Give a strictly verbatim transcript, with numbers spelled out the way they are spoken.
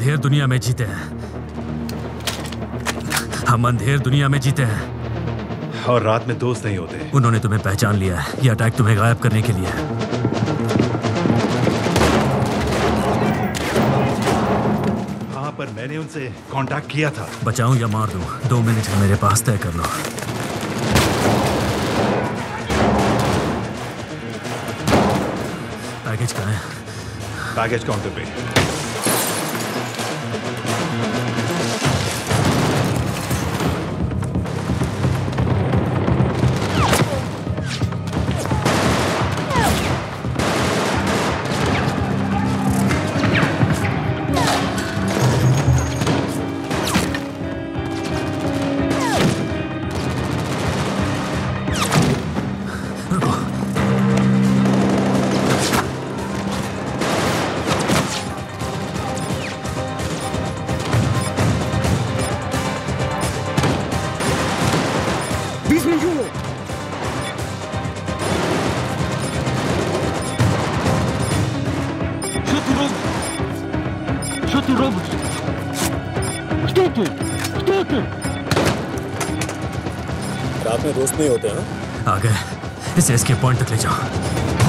अंधेर दुनिया में जीते हैं। हम अंधेर दुनिया में जीते हैं। और रात में दोस्त नहीं होते। उन्होंने तुम्हें पहचान लिया है। ये अटैक तुम्हें गायब करने के लिए है। हाँ, पर मैंने उनसे कांटेक्ट किया था। बचाऊं या मार दूं, दो मिनट का मेरे पास तय कर लो। पैकेज कहाँ है? पैकेज काउंटर पे। रात में दोस्त नहीं होते हैं? आ गए, इसे एस्केप पॉइंट तक ले जाओ।